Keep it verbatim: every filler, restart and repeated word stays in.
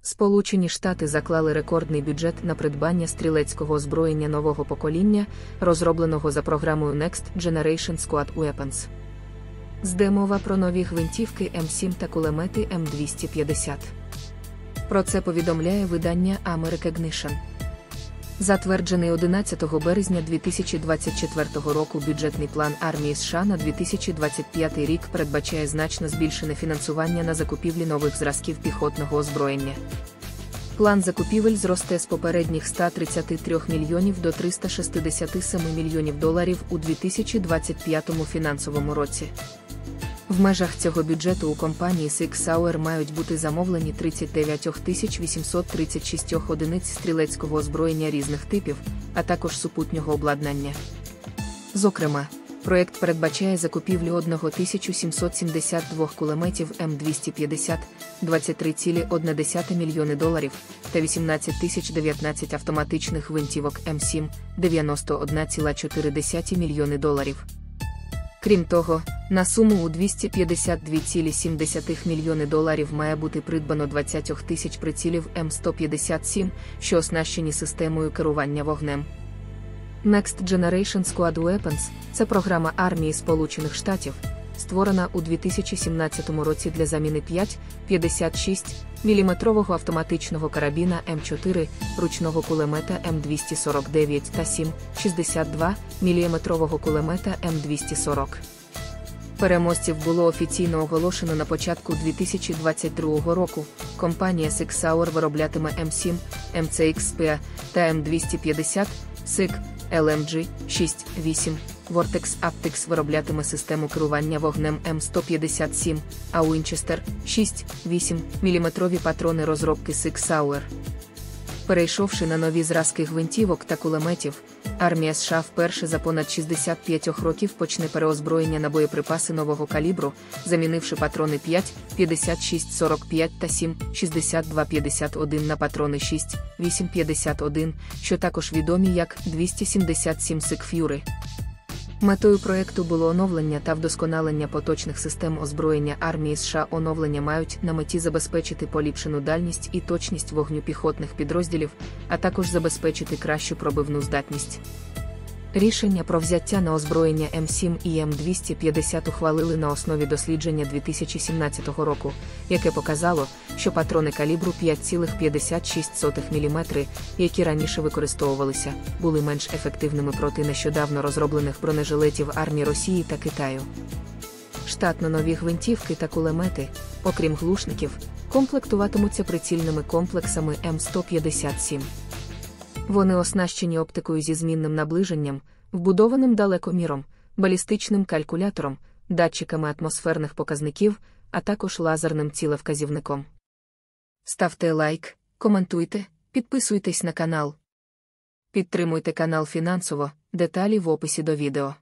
Сполучені Штати заклали рекордний бюджет на придбання стрілецького озброєння нового покоління, розробленого за програмою Next Generation Squad Weapons. Йде мова про нові гвинтівки М сім та кулемети М двісті п'ятдесят. Про це повідомляє видання American. Затверджений одинадцятого березня дві тисячі двадцять четвертого року бюджетний план армії США на дві тисячі двадцять п'ятий рік передбачає значно збільшене фінансування на закупівлі нових зразків піхотного озброєння. План закупівель зросте з попередніх ста тридцяти трьох мільйонів до триста шістдесят сім мільйонів доларів у дві тисячі двадцять п'ятому фінансовому році. В межах цього бюджету у компанії Sig Sauer мають бути замовлені тридцять дев'ять тисяч вісімсот тридцять шість одиниць стрілецького озброєння різних типів, а також супутнього обладнання. Зокрема, проєкт передбачає закупівлю тисячу сімсот сімдесят два кулеметів М двісті п'ятдесят, двадцять три цілих одна десята мільйони доларів, та вісімнадцять тисяч дев'ятнадцять автоматичних гвинтівок М сім, дев'яносто одна ціла чотири десяті мільйони доларів. Крім того, на суму у двісті п'ятдесят два цілих сім десятих мільйони доларів має бути придбано двадцять тисяч прицілів М сто п'ятдесят сім, що оснащені системою керування вогнем. Next Generation Squad Weapons – це програма армії Сполучених Штатів, створена у дві тисячі сімнадцятому році для заміни п'ять п'ятдесят шість міліметрового автоматичного карабіна М чотири, ручного кулемета М двісті сорок дев'ять та сім шістдесят два міліметрового кулемета М двісті сорок. Переможців було офіційно оголошено на початку дві тисячі двадцять другого року. Компанія Sig Sauer вироблятиме М сім, Ем Це Ікс Пі та М двісті п'ятдесят, Sig, Ел Ем Джі, шість, вісім, Vortex Optics вироблятиме систему керування вогнем М сто п'ятдесят сім, а Winchester – шість, вісім міліметрові патрони розробки Sig Sauer. Перейшовши на нові зразки гвинтівок та кулеметів, армія США вперше за понад шістдесят п'ять років почне переозброєння на боєприпаси нового калібру, замінивши патрони п'ять п'ятдесят шість сорок п'ять та сім шістдесят два п'ятдесят один на патрони шість вісім п'ятдесят один, що також відомі як двісті сімдесят сім Sig Fury. Метою проєкту було оновлення та вдосконалення поточних систем озброєння армії США. Оновлення мають на меті забезпечити поліпшену дальність і точність вогню піхотних підрозділів, а також забезпечити кращу пробивну здатність. Рішення про взяття на озброєння М сім і М двісті п'ятдесят ухвалили на основі дослідження дві тисячі сімнадцятого року, яке показало, що патрони калібру п'ять цілих п'ятдесят шість міліметра, які раніше використовувалися, були менш ефективними проти нещодавно розроблених бронежилетів армії Росії та Китаю. Штатно нові гвинтівки та кулемети, окрім глушників, комплектуватимуться прицільними комплексами М сто п'ятдесят сім. Вони оснащені оптикою зі змінним наближенням, вбудованим далекоміром, балістичним калькулятором, датчиками атмосферних показників, а також лазерним цілевказівником. Ставте лайк, коментуйте, підписуйтесь на канал. Підтримуйте канал фінансово, деталі в описі до відео.